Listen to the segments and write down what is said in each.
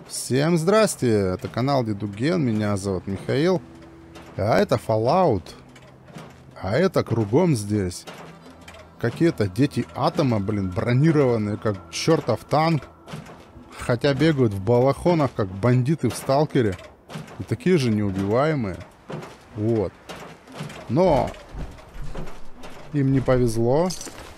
Всем здрасте, это канал Дедуген, меня зовут Михаил. А это Fallout. А это кругом здесь какие-то дети атома, блин, бронированные, как чертов танк. Хотя бегают в балахонах, как бандиты в Сталкере. И такие же неубиваемые. Вот. Но им не повезло.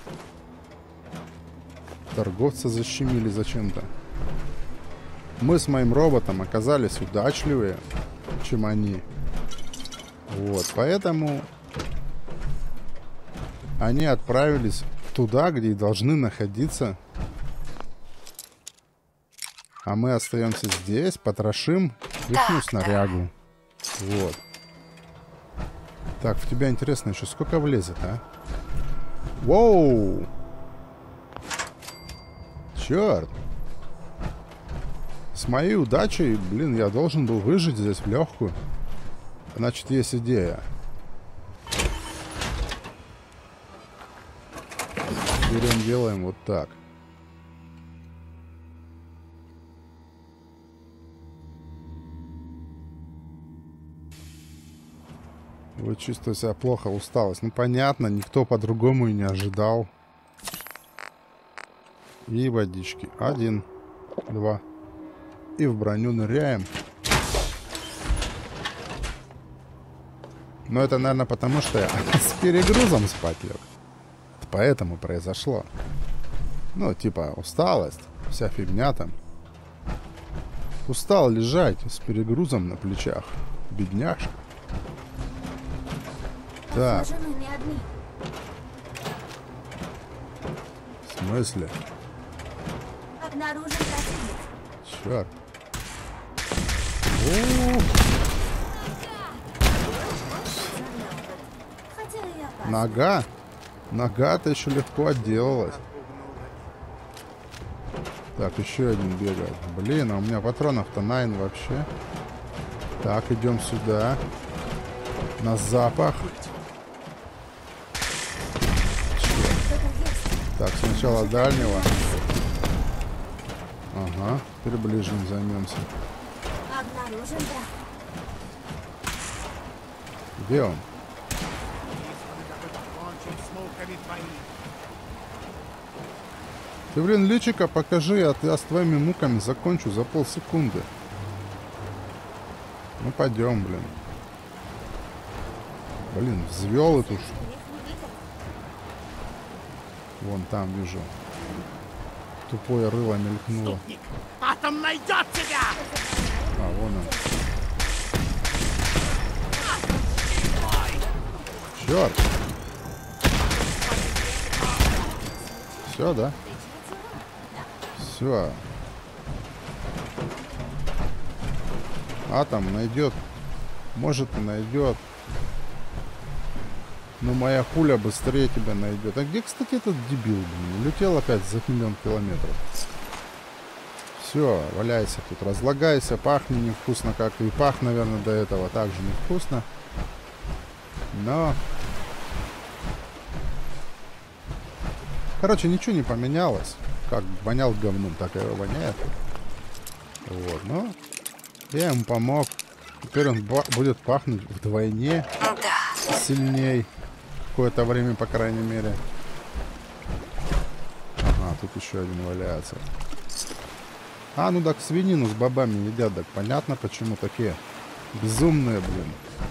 Торговца защемили зачем-то. Мы с моим роботом оказались удачливее, чем они. Вот, поэтому они отправились туда, где и должны находиться. А мы остаемся здесь, потрошим ихнюю снарягу. Вот. Так, в тебя интересно еще сколько влезет, а? Воу! Черт! С моей удачей, блин, я должен был выжить здесь в легкую. Значит, есть идея. Берем, делаем вот так. Вы чувствуете себя плохо, усталость. Ну, понятно, никто по-другому и не ожидал. И водички. 1, 2. И в броню ныряем. Но это, наверное, потому что я с перегрузом спать лег. Поэтому произошло. Ну, типа, усталость. Вся фигня там. Устал лежать с перегрузом на плечах. Бедняжка. Так. В смысле? Обнаружен противник. Черт. Нога? Нога-то еще легко отделалась. Так, еще один бегает. Блин, а у меня патронов-то 9 вообще. Так, идем сюда. На запах. Так, сначала дальнего. Ага, теперь ближним займемся. Обнаружен враг. Где он? Ты, блин, личика покажи, а я с твоими муками закончу за полсекунды. Ну, пойдем, блин. Блин, взвел эту. Вон там вижу. Тупое рыло мелькнуло. Атом найдет тебя! А, вон он. Черт! Все, да? Все. Атом найдет. Может и найдет. Но моя пуля быстрее тебя найдет. А где, кстати, этот дебил, блин? Улетел опять за 1 000 000 километров. Все, валяйся тут, разлагайся, пахни невкусно, как и пах, наверное, до этого также невкусно. Но... Короче, ничего не поменялось. Как вонял говном, так и воняет. Вот, ну... Я ему помог. Теперь он будет пахнуть вдвойне сильней. Какое-то время, по крайней мере. Ага, тут еще один валяется. А, ну так свинину с бобами едят, так понятно, почему такие безумные, блин.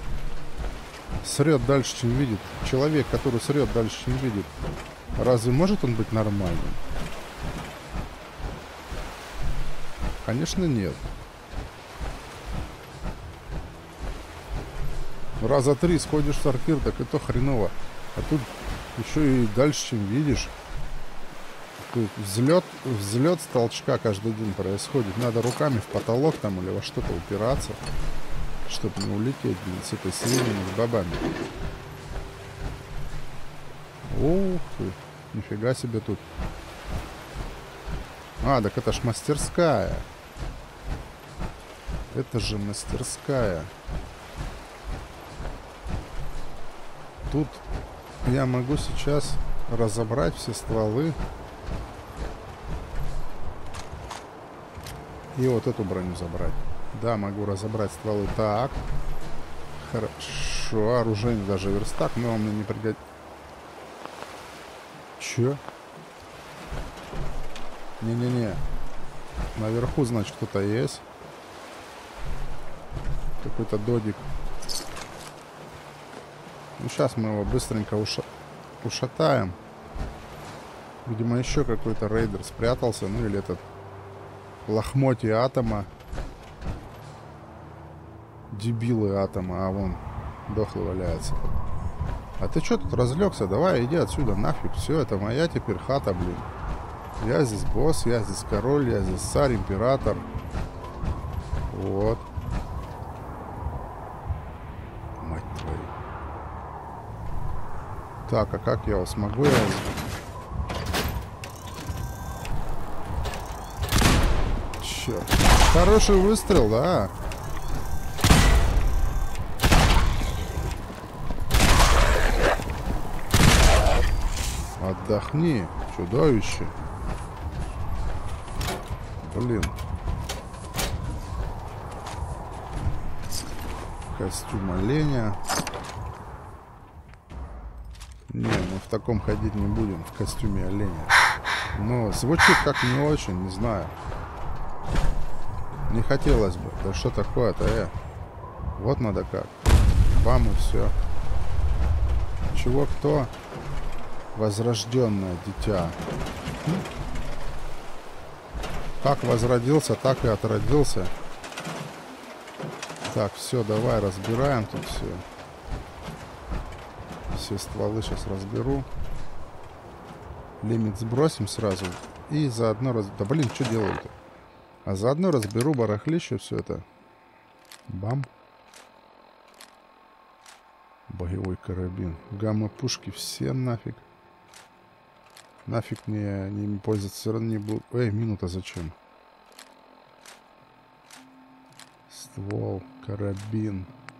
Срет дальше, чем видит. Человек, который срет дальше, чем видит. Разве может он быть нормальным? Конечно, нет. Раза 3 сходишь в сортир, так это хреново. А тут еще и дальше, чем видишь. Тут взлет с толчка каждый день происходит. Надо руками в потолок там или во что-то упираться, чтобы не улететь, блин, с этой свининой с бобами. Ух ты, нифига себе тут. А, так это ж мастерская. Это же мастерская. Тут я могу сейчас разобрать все стволы И вот эту броню забрать. Да, могу разобрать стволы. Так. Хорошо. Оружие даже верстак, но он мне не пригодится. Чё? Не-не-не. Наверху, значит, кто-то есть. Какой-то додик. Ну, сейчас мы его быстренько ушатаем. Видимо, еще какой-то рейдер спрятался. Ну, или этот лохмотье атома. Дебилы атома. А вон, дохлый валяется. А ты что тут разлегся? Давай, иди отсюда, нафиг. Все, это моя теперь хата, блин. Я здесь босс, я здесь король, я здесь царь, император. Вот. Мать твою. Так, а как я его смогу? Черт. Хороший выстрел, да? Отдохни, чудовище. Блин. Костюм оленя. Не, мы в таком ходить не будем, в костюме оленя. Но звучит как не очень, не знаю. Не хотелось бы. Да что такое-то, Вот надо как. Бам и все. Чего кто? Возрожденное дитя. Как возродился, так и отродился. Так, все, давай разбираем тут все. Все стволы сейчас разберу. Лимит сбросим сразу. И заодно Да блин, что делаю-то? А заодно разберу барахлище, все это. Бам. Боевой карабин. Гамма-пушки все нафиг. Нафиг мне ними пользоваться все равно не буду. Минута зачем? Ствол, карабин.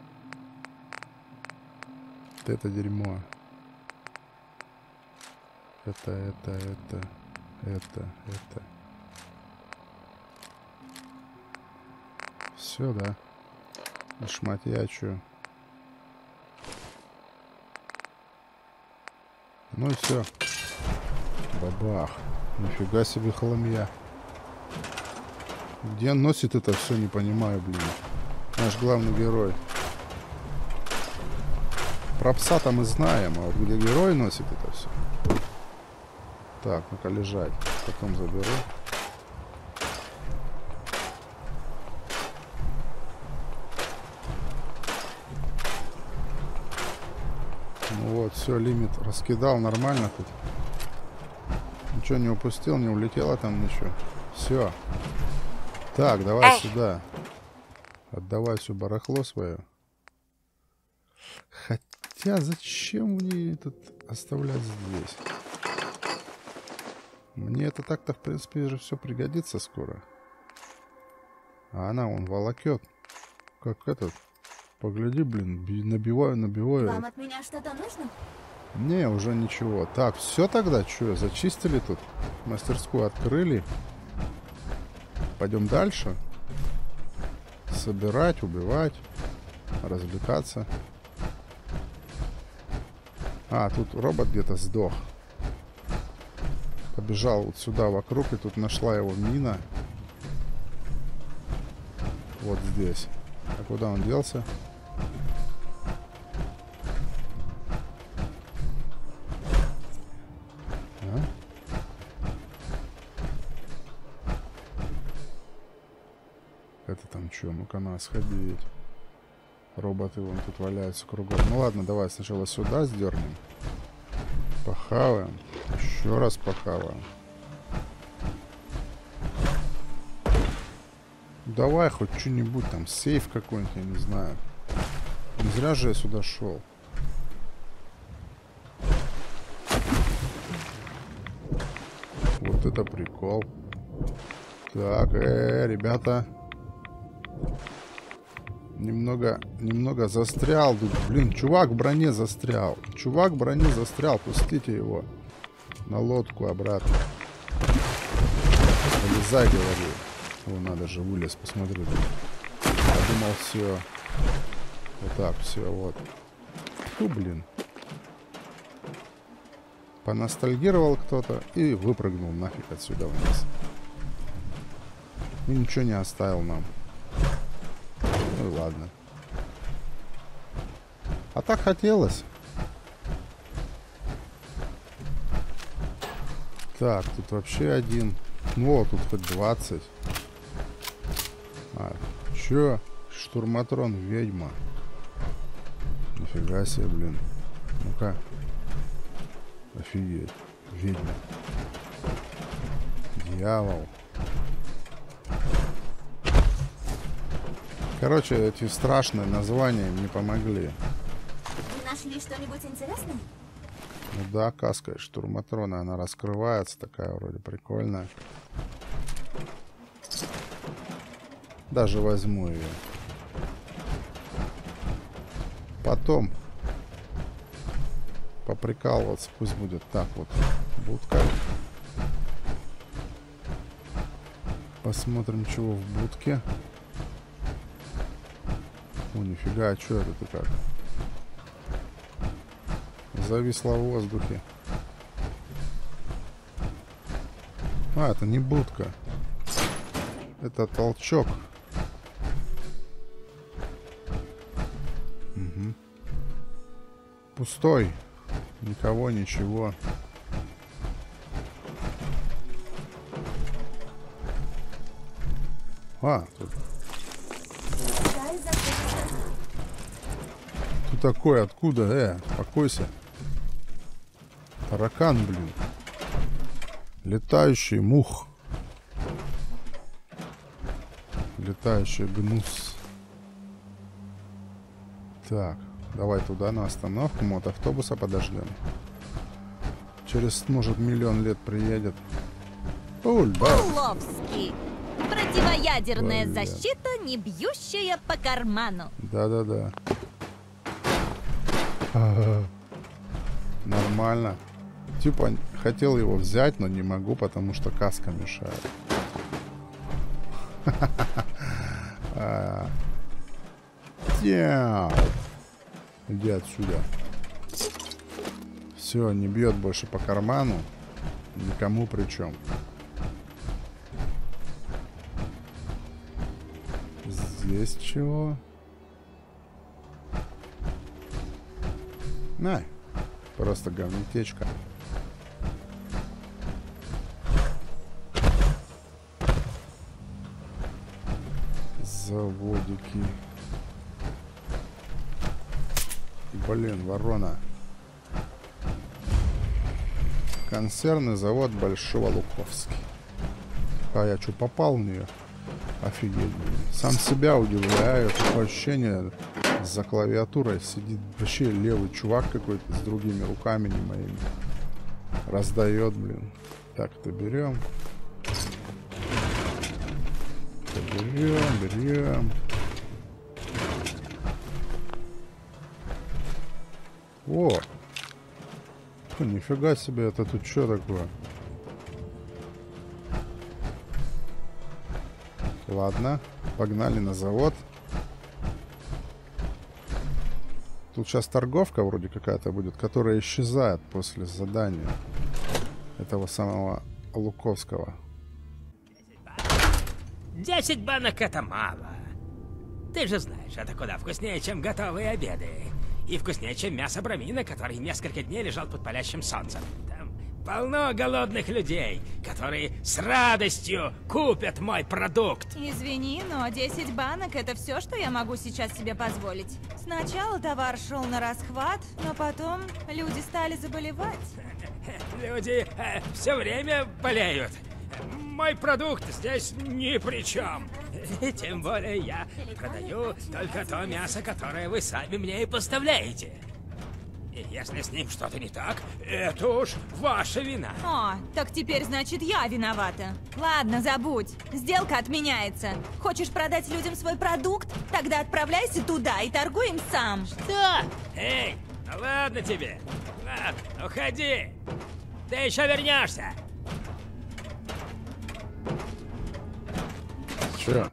Вот это дерьмо. Это. Все, да. Шматьячу. Ну и все. Бабах. Нифига себе хламья. Где он носит это все, не понимаю, блин. Наш главный герой. Про пса-то мы знаем, а вот где герой носит это все. Так, ну-ка лежать. Потом заберу. Ну вот, все, лимит раскидал нормально тут. Ничего не упустил, не улетело там ничего. Все. Так, давай сюда. Отдавай все барахло свое. Хотя зачем мне этот оставлять здесь? Мне это так-то, в принципе, же все пригодится скоро. А она вон волокет. Как этот. Погляди, блин, набиваю. Вам от меня что-то нужно? Не, уже ничего. Так, все тогда, что, зачистили тут? Мастерскую открыли. Пойдем дальше. Собирать, убивать, развлекаться. А, тут робот где-то сдох. Побежал вот сюда вокруг, и тут нашла его мина. Вот здесь. А куда он делся? Это там что? Ну-ка, надо сходить. Роботы вон тут валяются кругом. Ну ладно, давай сначала сюда сдернем. Похаваем. Еще раз похаваем. Давай хоть что-нибудь там. Сейф какой-нибудь, я не знаю. Не зря же я сюда шел. Вот это прикол. Так, ребята. Немного застрял. Блин, чувак в броне застрял. Чувак в броне застрял. Пустите его на лодку обратно. Вылезай, говорю. О, надо же, вылез, посмотри. Я думал, все. Вот так, все, вот. Фу, блин. Поностальгировал кто-то и выпрыгнул нафиг отсюда вниз. И ничего не оставил нам. Ну и ладно. А так хотелось. Так, тут вообще один. Ну, тут хоть 20. А, чё? Штурматрон, ведьма. Нифига себе, блин. Ну-ка. Офигеть. Ведьма. Дьявол. Короче, эти страшные названия не помогли. Нашли что-нибудь интересное? Ну да, каска штурматрона, она раскрывается, такая вроде прикольная. Даже возьму ее. Потом поприкалываться, пусть будет так вот. Будка. Посмотрим, чего в будке. О, нифига, а что это как? Зависла в воздухе. А, это не будка. Это толчок. Угу. Пустой. Никого, ничего. А, тут... Ты такой, откуда? Успокойся. Таракан, блин. Летающий мух. Летающий гнус. Так, давай туда на остановку. Мотоавтобуса подождем. Через, может, миллион лет приедет. Пуловский. Противоядерная Бля. защита, не бьющая по карману. Да-да-да. Ага. Нормально. Типа, хотел его взять, но не могу, потому что каска мешает. Иди отсюда. Все, не бьет больше по карману. Никому причем. Здесь чего? На. Просто говнетечка. Заводики. Блин, ворона. Консервный завод Большого Луковский. А я что, попал в нее? Офигеть, блин. Сам себя удивляю. Такое ощущение, за клавиатурой сидит вообще левый чувак какой-то с другими руками, не моими. Раздает, блин. Так, это берем. Берем. О! Фу, нифига себе, это тут что такое? Ладно, погнали на завод. Тут сейчас торговка вроде какая-то будет, которая исчезает после задания этого самого Луковского. 10 банок это мало. Ты же знаешь, это куда вкуснее, чем готовые обеды. И вкуснее, чем мясо брамина, который несколько дней лежал под палящим солнцем. Там полно голодных людей, которые с радостью купят мой продукт. Извини, но 10 банок — это все, что я могу сейчас себе позволить. Сначала товар шел на расхват, но потом люди стали заболевать. Люди все время болеют. Мой продукт здесь ни при чем. Тем более я продаю только то мясо, которое вы сами мне и поставляете. И если с ним что-то не так, это уж ваша вина. О, так теперь, значит, я виновата. Ладно, забудь. Сделка отменяется. Хочешь продать людям свой продукт? Тогда отправляйся туда и торгуй им сам. Что? Эй, ну ладно тебе. Ладно, уходи. Ты еще вернешься. Че?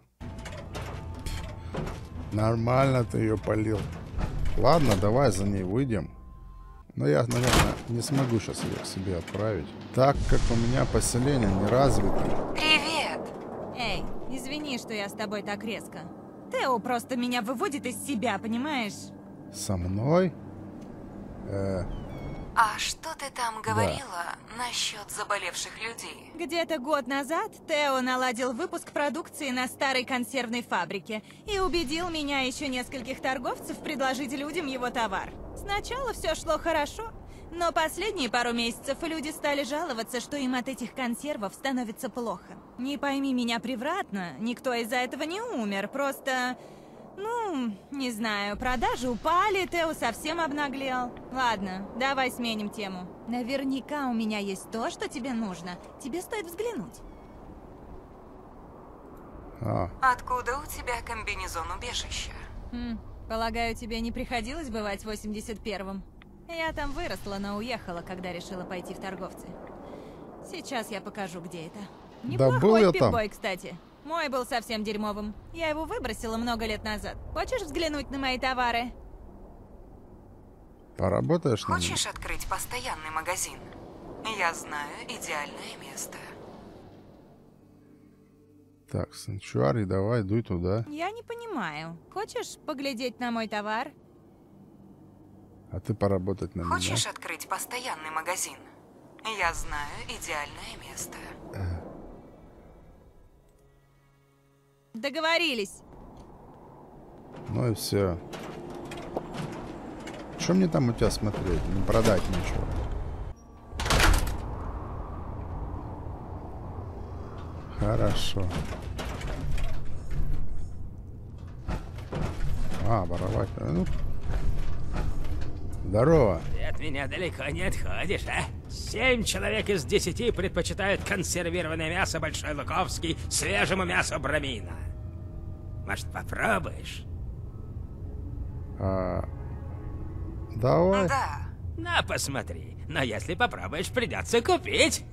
Нормально ты ее полил. Ладно, давай за ней выйдем. Но я, наверное, не смогу сейчас ее к себе отправить, так как у меня поселение не развито. Привет! Эй, извини, что я с тобой так резко. Тео просто меня выводит из себя, понимаешь? Со мной? А что ты там говорила насчет заболевших людей? Где-то год назад Тео наладил выпуск продукции на старой консервной фабрике и убедил меня и еще нескольких торговцев предложить людям его товар. Сначала все шло хорошо, но последние пару месяцев люди стали жаловаться, что им от этих консервов становится плохо. Не пойми меня превратно, никто из-за этого не умер, просто... Ну, не знаю, продажи упали, Тео совсем обнаглел. Ладно, давай сменим тему. Наверняка у меня есть то, что тебе нужно. Тебе стоит взглянуть. Откуда у тебя комбинезон убежища? Полагаю, тебе не приходилось бывать в 81-м? Я там выросла, но уехала, когда решила пойти в торговцы. Сейчас я покажу, где это. Да был я там. Пип-бой, кстати. Мой был совсем дерьмовым. Я его выбросила много лет назад. Хочешь взглянуть на мои товары? Поработаешь на Хочешь открыть постоянный магазин? Я знаю идеальное место. Так, Санчуари, давай, дуй туда. Я не понимаю. Хочешь поглядеть на мой товар? А ты поработать на Хочешь меня. открыть постоянный магазин? Я знаю идеальное место. Договорились. Ну и все. Что мне там у тебя смотреть? Не продать ничего. Хорошо. Воровать. Ну. Здорово. Ты от меня далеко не отходишь, а? 7 человек из 10 предпочитают консервированное мясо Большой Луковский свежему мясу Брамина. Может, попробуешь? Давай. Да. На, посмотри. Но если попробуешь, придется купить.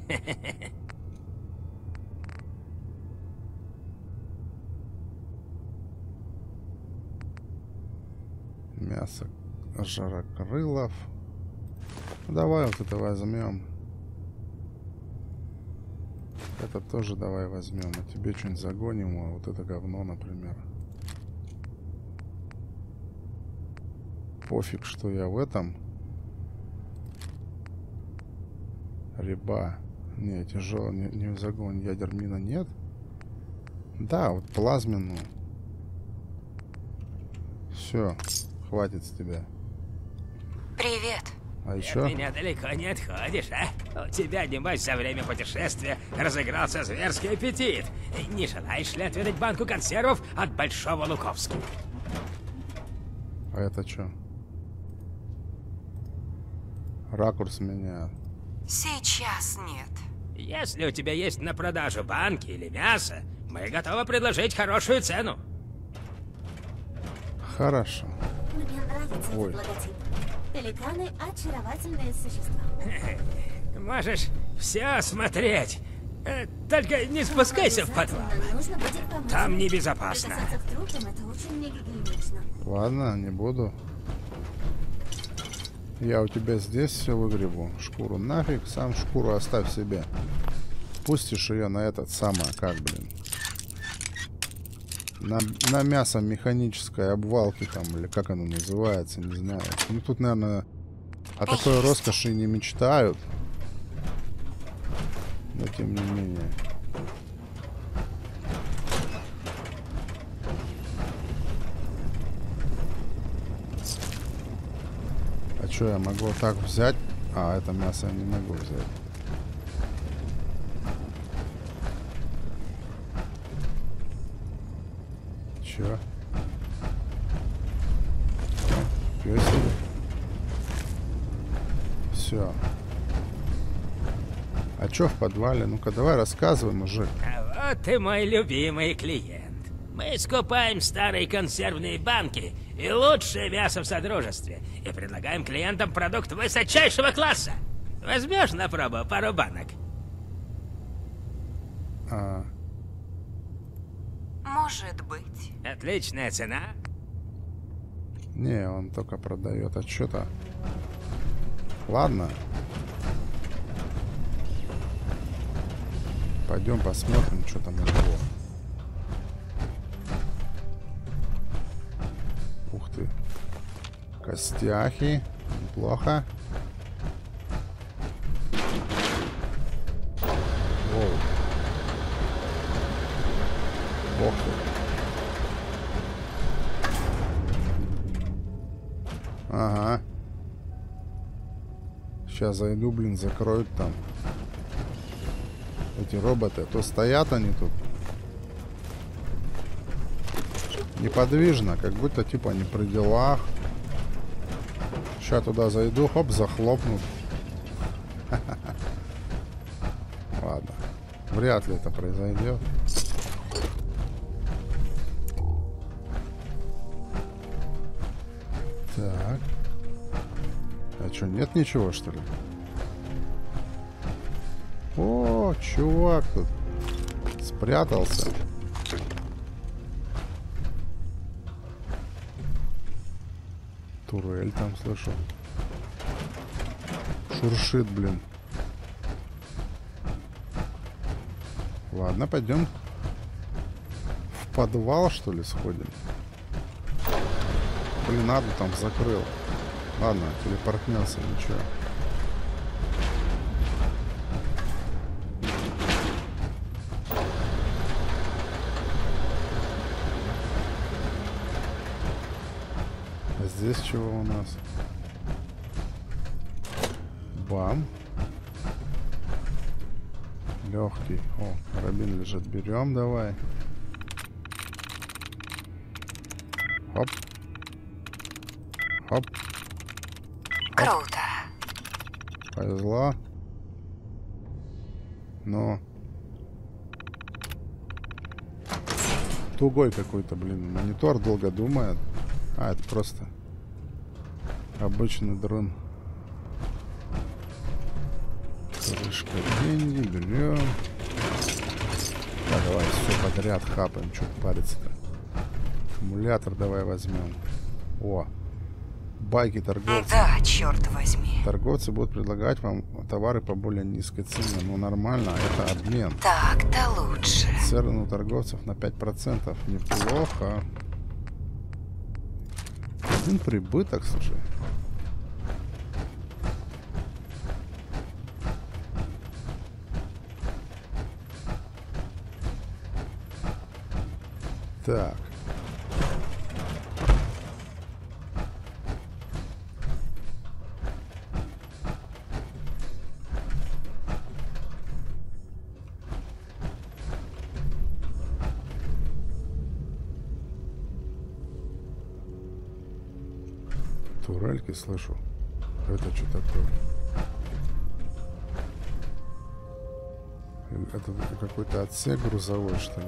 Мясо жарокрылов. Давай вот это возьмем. Это тоже давай возьмем. А тебе что-нибудь загоним. А вот это говно, например. Пофиг, что я в этом. Рыба. Не, тяжело. Не загон. Ядер мина нет. Да, вот плазменную. Все. Хватит с тебя. Привет. А Ты еще? от меня далеко не отходишь, а? У тебя, небось, за время путешествия разыгрался зверский аппетит. Не желаешь ли отведать банку консервов от Большого Луковского? А это что? Ракурс меняет. Сейчас нет. Если у тебя есть на продажу банки или мясо, мы готовы предложить хорошую цену. Хорошо. Мне нравится Ой. этот логотип. Пеликаны – очаровательные существа. Можешь все смотреть. Только не спускайся в подвал. Обязательно нужно будет помочь. Там небезопасно. Прикасаться к трупам – это очень негигиенично. Ладно, не буду. Я у тебя здесь все выгребу. Шкуру нафиг, сам шкуру оставь себе. Пустишь ее на этот самый, как, блин. На мясо механической обвалки там, или как оно называется, не знаю. Ну тут, наверное, о такой роскоши не мечтают. Но тем не менее. А что, я могу вот так взять? А, это мясо я не могу взять. Чё? Все. А чё в подвале? Ну-ка, давай рассказывай, мужик. А вот и мой любимый клиент. Мы скупаем старые консервные банки и лучшее мясо в Содружестве. И предлагаем клиентам продукт высочайшего класса. Возьмешь на пробу пару банок? Может быть. Отличная цена. Не, он только продает отчета. Ладно. Пойдем посмотрим, что там у него. Ух ты. Костяхи. Неплохо. Воу. Ох ты. Ага. Сейчас зайду, блин, закроют там. Эти роботы. То стоят они тут. Неподвижно, как будто типа не при делах. Сейчас туда зайду, хоп, захлопнут. Ладно. Вряд ли это произойдет. Так. А что, нет ничего, что ли? О, чувак тут спрятался. Турель там слышу. Шуршит, блин. Ладно, пойдем в подвал, что ли, сходим. Блин, надо там закрыл. Ладно, телепортнется, ничего. А здесь чего у нас? Бам. Легкий. О, карабин лежит. Берем, давай. Хоп. Хоп. Круто. Повезло. Но тугой какой-то, блин. Монитор долго думает. А, это просто обычный дрон. Крышка, деньги, берем. Да, давай все подряд хапаем. Что париться-то? Аккумулятор давай возьмем. О, байки торговцев. Да, черт возьми. Торговцы будут предлагать вам товары по более низкой цене. Ну, нормально, это обмен. Так-то лучше. Цены у торговцев на 5%. Неплохо. Один прибыток, слушай. Так. Турельки слышу. Это что такое? Это какой-то отсек грузовой, что ли?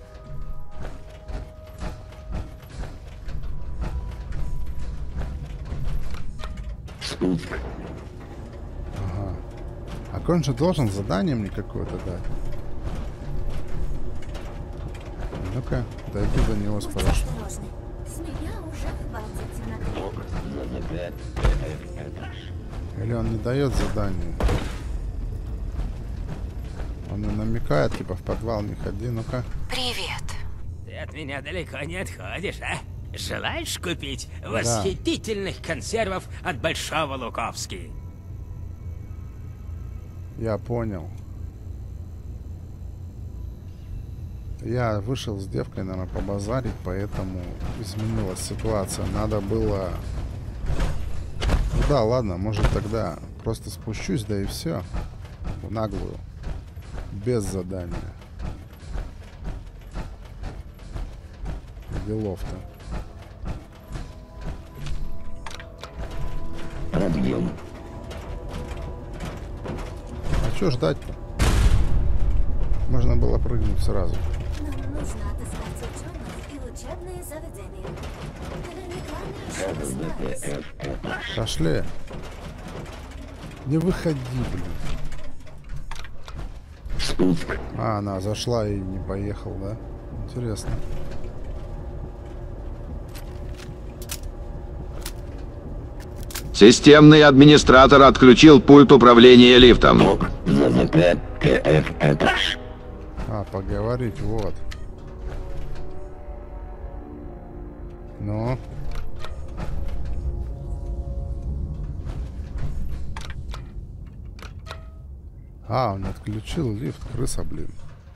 Ага. А он же должен задание мне какое-то дать. Ну-ка, дойду до него с парашютом. Осторожны. С меня уже хватит темноты. Или он не дает задание? Он и намекает, типа, в подвал не ходи, ну-ка. Привет. Ты от меня далеко не отходишь, а? Желаешь купить восхитительных консервов от Большого Луковски? Я понял. Я вышел с девкой, наверное, побазарить, поэтому изменилась ситуация. Надо было... Ну да, ладно, может тогда просто спущусь, да и все. В наглую. Без задания. Делов-то. Пробьем. А что ждать-то? Можно было прыгнуть сразу. Нам нужно отыскать ученых и учебные заведения. Наверняка не ошиблась. Пошли. Не выходи, блин. Спуск. А, она зашла и не поехал, да? Интересно. Системный администратор отключил пульт управления лифтом. А, поговорить, вот. Ну. А, он отключил лифт, крыса, блин.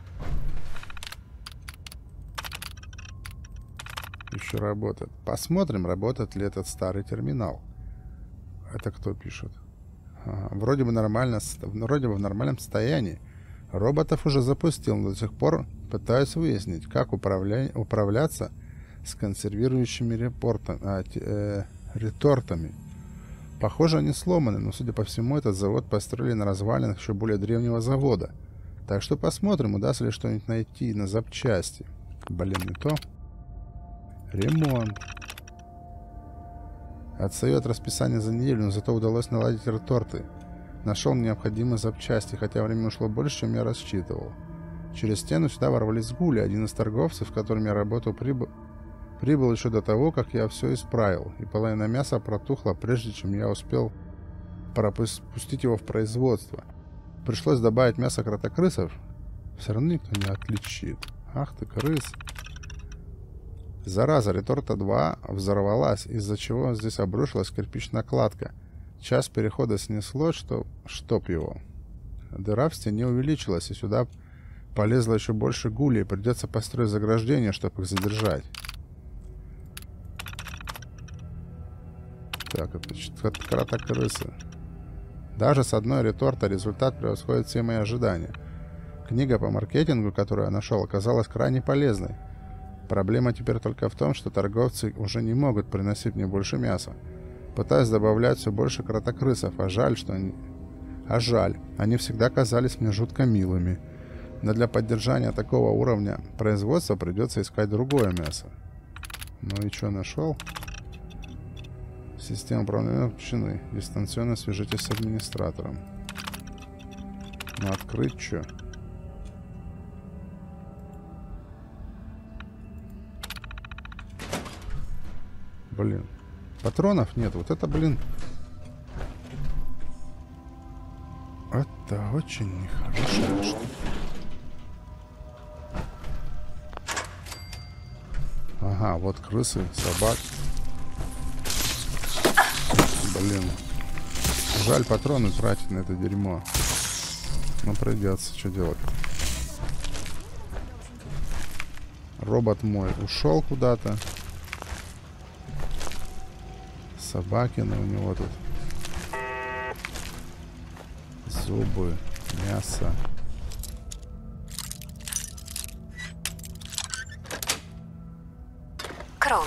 Еще работает. Посмотрим, работает ли этот старый терминал. Это кто пишет? Ага, вроде бы в нормальном состоянии. Роботов уже запустил, но до сих пор пытаюсь выяснить, как управляться с консервирующими ретортами. Похоже, они сломаны, но, судя по всему, этот завод построили на развалинах еще более древнего завода. Так что посмотрим, удастся ли что-нибудь найти на запчасти. Блин, не то. Ремонт. Отстает расписание за неделю, но зато удалось наладить реторты. Нашел необходимые запчасти, хотя время ушло больше, чем я рассчитывал. Через стену сюда ворвались гули. Один из торговцев, с которым я работал, прибыл еще до того, как я все исправил, и половина мяса протухла, прежде чем я успел пропустить его в производство. Пришлось добавить мясо кротокрысов. Все равно никто не отличит. Ах ты, крыс. Зараза, реторта 2 взорвалась, из-за чего здесь обрушилась кирпичная кладка. Час перехода снесло, чтоб его. Дыра в стене увеличилась, и сюда полезло еще больше гулей. Придется построить заграждение, чтобы их задержать. Так, это кротокрысы. Даже с одной реторта результат превосходит все мои ожидания. Книга по маркетингу, которую я нашел, оказалась крайне полезной. Проблема теперь только в том, что торговцы уже не могут приносить мне больше мяса. Пытаюсь добавлять все больше кротокрысов, а жаль, они всегда казались мне жутко милыми. Но для поддержания такого уровня производства придется искать другое мясо. Ну и что нашел? Система управления включены. Дистанционно свяжитесь с администратором. Ну открыть что? Блин. Патронов нет. Вот это, блин. Это очень нехорошая штука. Ага, вот крысы, собак. Блин. Жаль патроны тратить на это дерьмо. Но придется. Что делать? Робот мой ушел куда-то. Собакины у него тут. Зубы, мясо. Круто.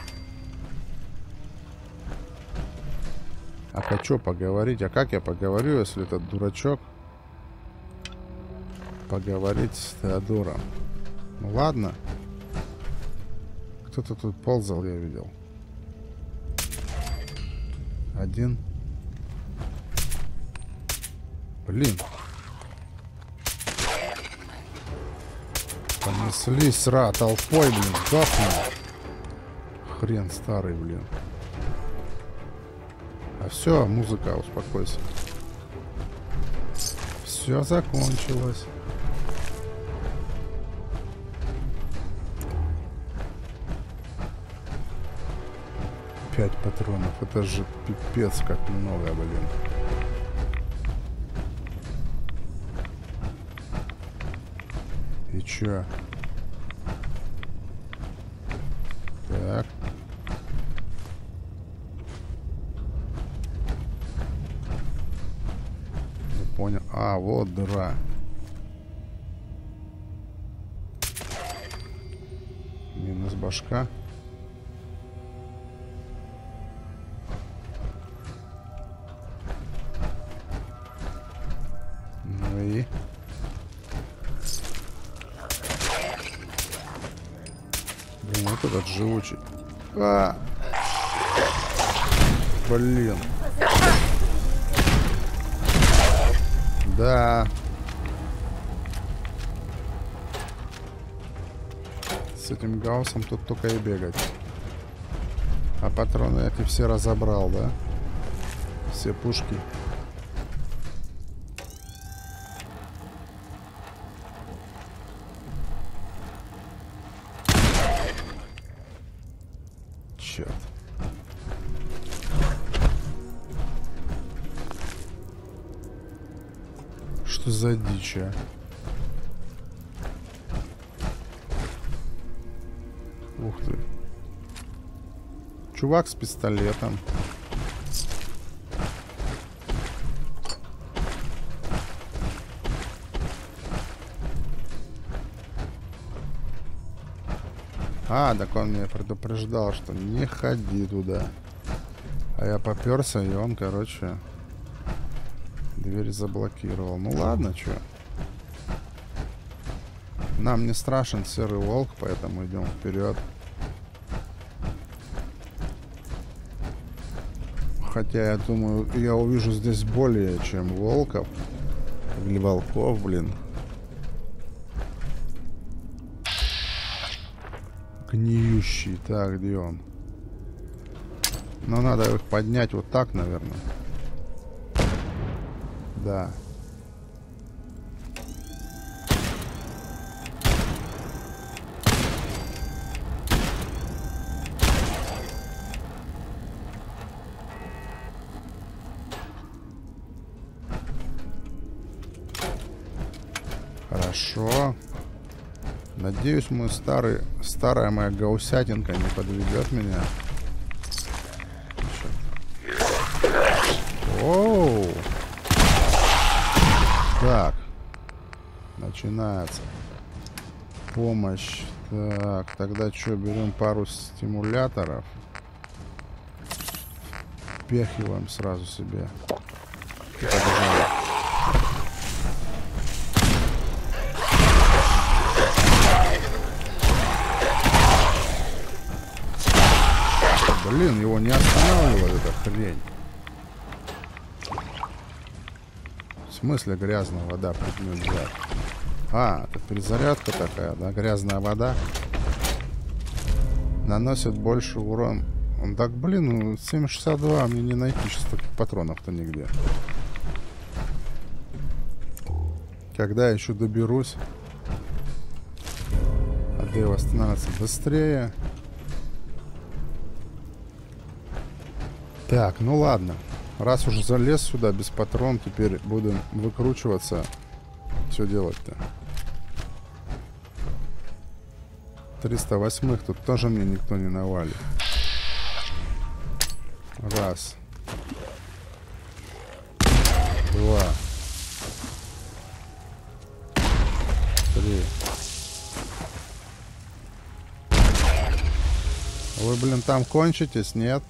А хочу поговорить. А как я поговорю, если этот дурачок поговорить с Теодором? Ну ладно. Кто-то тут ползал, я видел. Один. Блин. Понеслись толпой, блин. Сдохнули. Хрен старый, блин. А все, музыка, успокойся. Все закончилось. 5 патронов. Это же пипец как много, блин. И чё? Так. Не понял. А, вот дыра. Минус башка. Блин, вот этот живучий. А! Блин. Да. С этим гаусом тут только и бегать. А патроны эти все разобрал, да? Все пушки. Черт. Что за дичь, а? Ух ты. Чувак с пистолетом. А, так он меня предупреждал, что не ходи туда. А я попёрся, и он, короче, дверь заблокировал. Ну ладно, чё. Нам не страшен серый волк, поэтому идем вперед. Хотя я думаю, я увижу здесь более чем волков. Или волков, блин. Гниющий. Так, где он? Но надо их поднять вот так, наверное. Да. Хорошо. Надеюсь, мой старая моя гаусятинка не подведет меня. Оу. Так. Начинается. Помощь. Так, тогда что, берем пару стимуляторов. Впихиваем сразу себе. И побежали. Блин, его не останавливает эта хрень. В смысле грязная вода нельзя? А, это перезарядка такая, да? Грязная вода наносит больше урон. Так, блин, 7,62 мне не найти сейчас таких патронов-то нигде. Когда я еще доберусь, АД восстанавливается быстрее. Так, ну ладно. Раз уже залез сюда без патрон, теперь будем выкручиваться. Что делать-то? 308-х тут тоже мне никто не навалит. Раз. Два. Три. Вы, блин, там кончитесь, нет?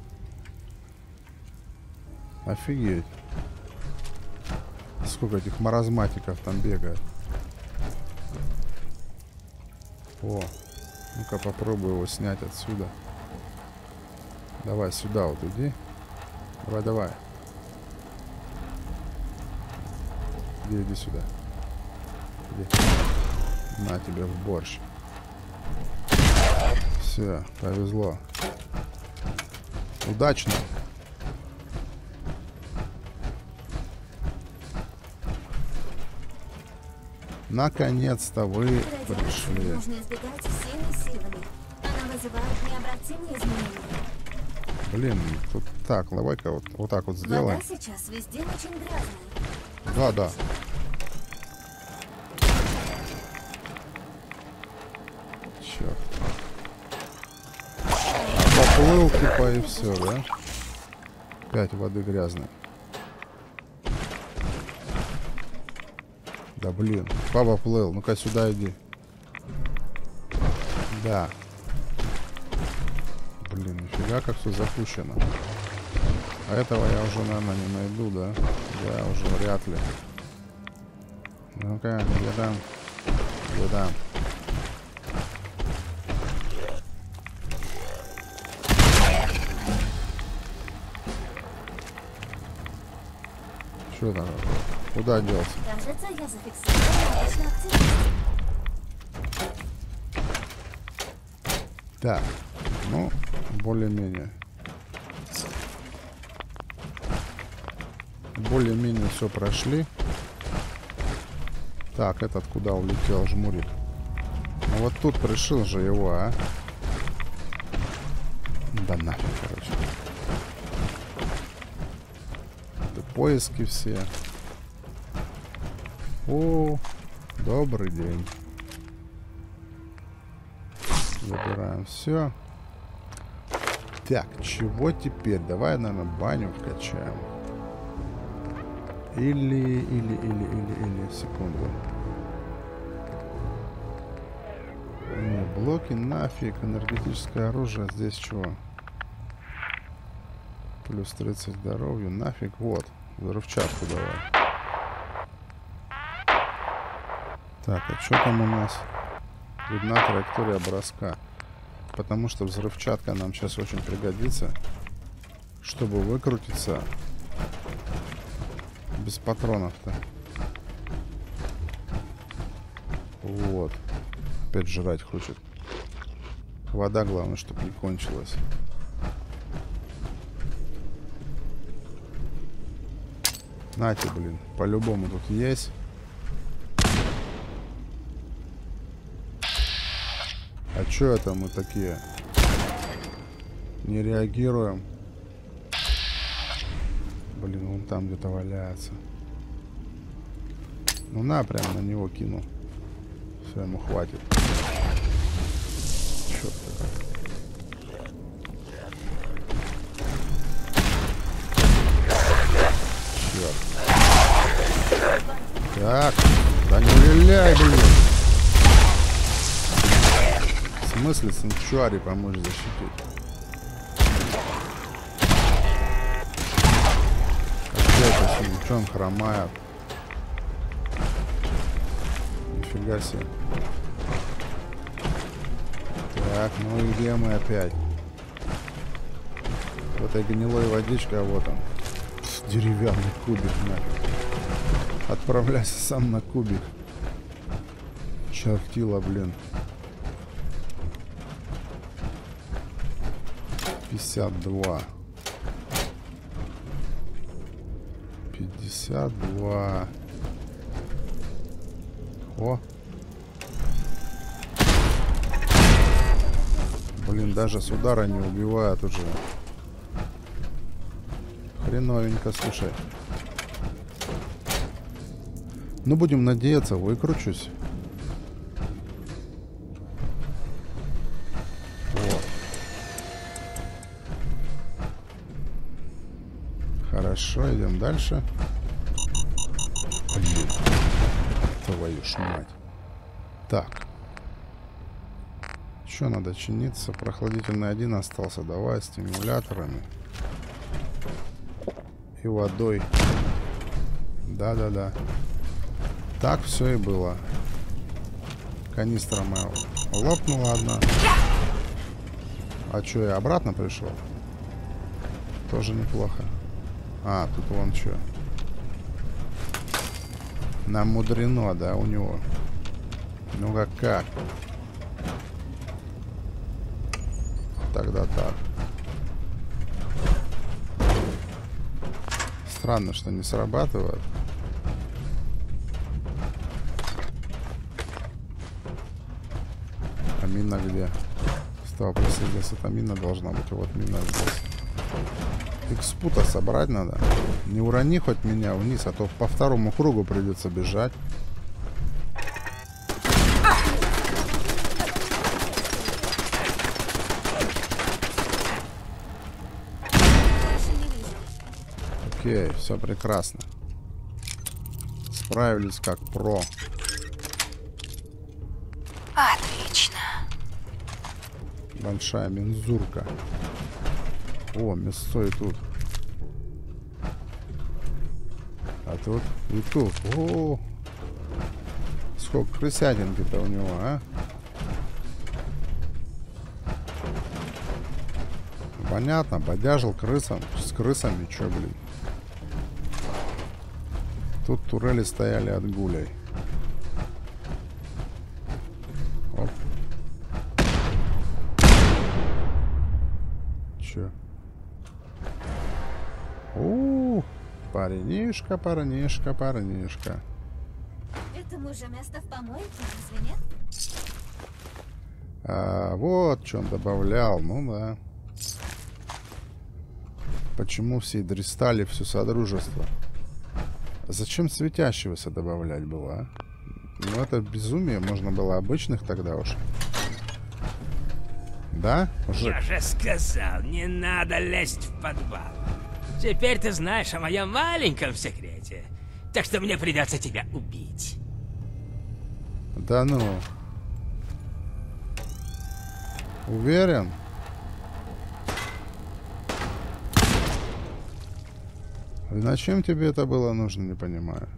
Офигеть. Сколько этих маразматиков там бегает. О, ну-ка попробую его снять отсюда. Давай сюда вот иди. Давай, давай. Иди сюда. Иди. На тебе в борщ. Все, повезло. Удачно. Наконец-то вы пришли. Нужно избегать силы силами. Она вызывает необратимые изменения. Блин, тут так, давай-ка вот так вот сделаем. Вода сейчас везде очень грязная. Да, да. Черт. А поплыл типа и все, да? Опять воды грязной. Да блин, папа плыл. Ну-ка сюда иди. Да. Блин, нифига как все запущено. А этого я уже, наверное, не найду, да? Я уже вряд ли. Ну-ка, где там? Где там? Что там? Куда делся? Кажется, я зафиксировала обычную активность. Так, ну, более-менее. Более-менее все прошли. Так, этот куда улетел, жмурик? Ну вот тут пришил же его, а? Да нафиг, короче. Это поиски все. О, добрый день. Забираем все. Так, чего теперь? Давай, наверное, баню вкачаем. Или, секунду. Не, блоки нафиг, энергетическое оружие. Здесь чего? Плюс 30 здоровью, нафиг, вот. Взрывчатку давай. Так, а что там у нас? Видна траектория броска. Потому что взрывчатка нам сейчас очень пригодится, чтобы выкрутиться без патронов-то. Вот. Опять жрать хочет. Вода, главное, чтобы не кончилась. Нате, блин. По-любому тут есть. А чё это мы такие? Не реагируем. Блин, он там где-то валяется. Ну на, прям на него кину. Все, ему хватит. Чёрт. Черт. Так, да не виляй, блин. В смысле санчуари помочь защитить? Что он хромает? Нифига себе. Так, ну и где мы опять? В этой гнилой водичке, а вот он. Деревянный кубик, нафиг. Отправляйся сам на кубик. Чертила, блин. 52. 52. О. Блин, даже с удара не убивают уже. Хреновенько, слушай. Ну, будем надеяться, выкручусь. Вот. Хорошо, идем дальше. Блин. Твою ж мать. Так. Что надо чиниться? Прохладительный один остался. Давай стимуляторами. И водой. Да-да-да. Так все и было. Канистра моя лопнула одна. А что, я обратно пришел? Тоже неплохо. А, тут вон что. Намудрено, да, у него. Ну-ка как? Тогда так. Странно, что не срабатывает. А мина где? Стоп, если здесь эта мина должна быть. Вот мина здесь. Экспута собрать надо. Не урони хоть меня вниз, а то по второму кругу придется бежать. Окей, все прекрасно. Справились как про. Отлично. Большая мензурка. О, мясо и тут. А тут и тут. О, сколько крысятинки-то у него, а? Понятно, бодяжил крысам. С крысами, чё, блин? Тут турели стояли от гулей. Оп. чё? Парнишка, парнишка, парнишка. Этому же место в помойке, разве нет? Вот что он добавлял, ну да. Почему все дристали все содружество? Зачем светящегося добавлять было, а? Ну это безумие, можно было обычных тогда уж. Да? Уже? Я же сказал, не надо лезть в подвал. Теперь ты знаешь о моем маленьком секрете. Так что мне придется тебя убить. Да ну. Уверен? И зачем тебе это было нужно, не понимаю.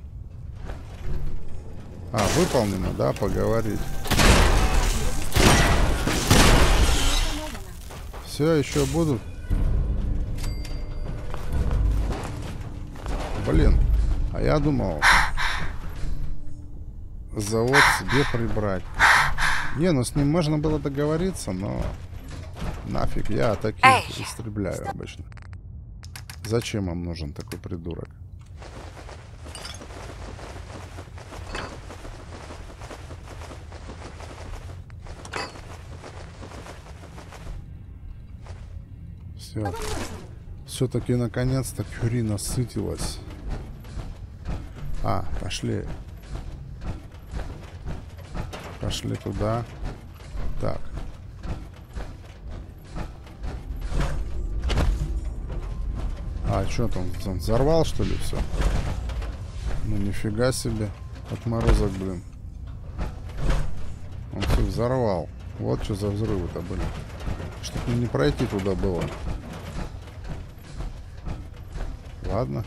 Выполнено, да, поговорить. Все, еще будут. Блин, а я думал завод себе прибрать. Не, ну с ним можно было договориться, но нафиг, я таких истребляю обычно. Зачем вам нужен такой придурок? Все. Все-таки наконец-то Кюри насытилась. Пошли. Пошли туда. Так. Что там? Он взорвал, что ли, все? Ну, нифига себе. Отморозок, блин. Он все взорвал. Вот что за взрывы-то были. Чтоб мне не пройти туда было. Ладно.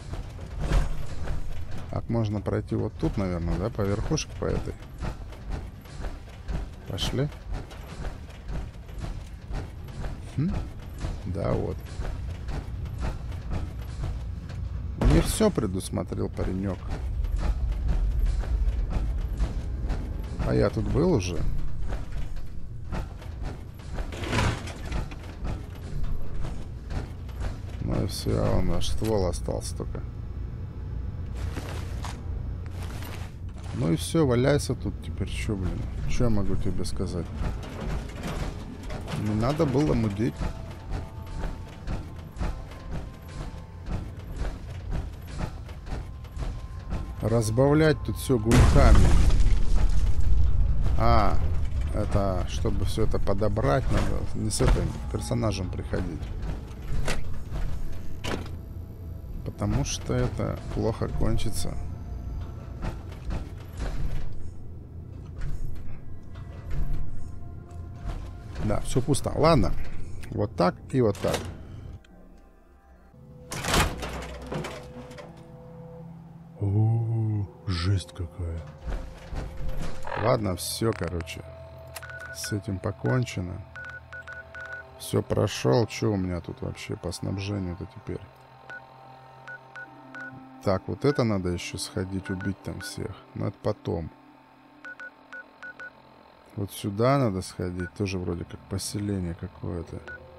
Так, можно пройти вот тут, наверное, да? По верхушке, по этой. Пошли. Да, вот. Не все предусмотрел паренек. А я тут был уже. Ну и все, он наш ствол остался только. Ну и все, валяйся тут теперь. Че, блин? Че я могу тебе сказать? Не надо было мудить. Разбавлять тут все гульками. Это чтобы все это подобрать, надо не с этим персонажем приходить. Потому что это плохо кончится. Да, все пусто. Ладно. Вот так и вот так. Жесть какая. Ладно, все, короче. С этим покончено. Все прошел. Что у меня тут вообще по снабжению-то теперь? Так, вот это надо еще сходить, убить там всех. Но это потом. Вот сюда надо сходить. Тоже вроде как поселение какое-то.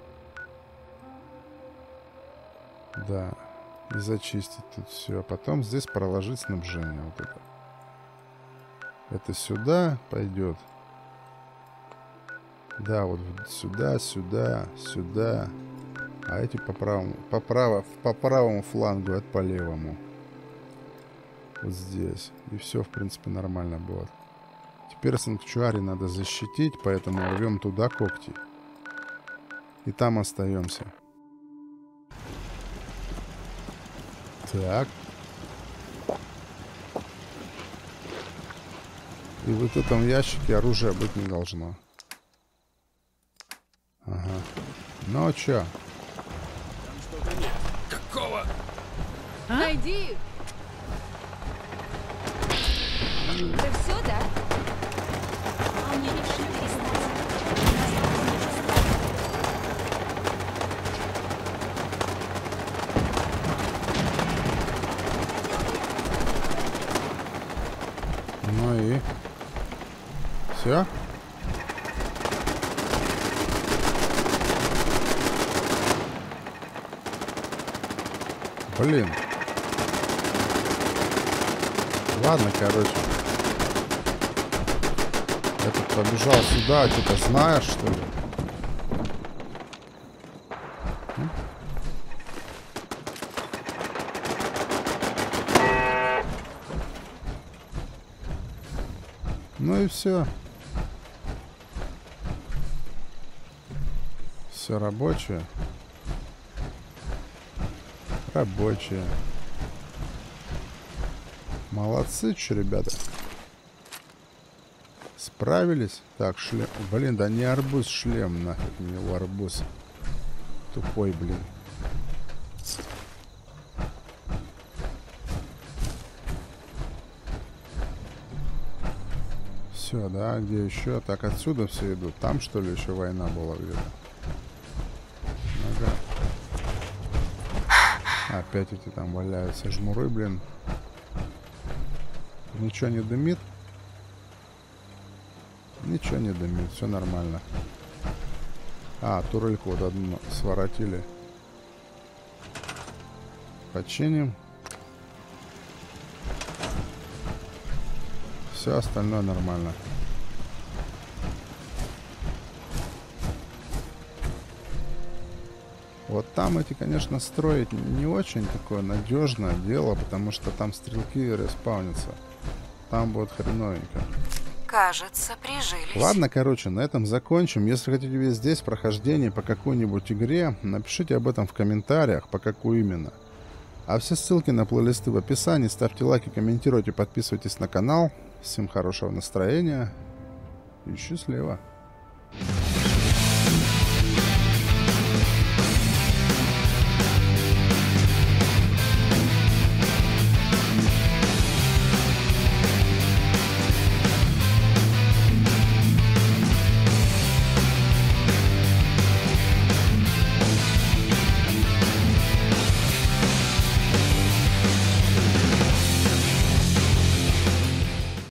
Да. И зачистить тут все. А потом здесь проложить снабжение. Вот это. Это сюда пойдет. Да, вот сюда, сюда, сюда. А эти по правому флангу, это по левому. Вот здесь. И все, в принципе, нормально будет. Теперь санктуарий надо защитить, поэтому рвем туда когти. И там остаемся. Так. И вот в этом ящике оружия быть не должно. Ага. Ну а чё? Какого? Найди! Это все, да? А мне решили перестать. Ну и... Все? Блин. Ладно, короче. Этот побежал сюда, что-то знаешь, что ли? Ну и все. Все рабочее. Рабочие. Молодцы, че, ребята. Справились. Так, шлем. Блин, да не арбуз, шлем, нафиг мне его арбуз. Тупой, блин. Все, да, где еще? Так, отсюда все идут. Там, что ли, еще война была где-то? Ага. Опять эти там валяются жмуры, блин. Ничего не дымит? Ничего не дымит, все нормально. А, турельку вот одну своротили. Починим. Все остальное нормально. Вот там эти, конечно, строить не очень такое надежное дело, потому что там стрелки респаунятся. Там будет хреновенько. Кажется, прижились. Ладно, короче, на этом закончим. Если хотите видеть здесь прохождение по какой-нибудь игре, напишите об этом в комментариях, по какую именно. А все ссылки на плейлисты в описании. Ставьте лайки, комментируйте, подписывайтесь на канал. Всем хорошего настроения и счастливо.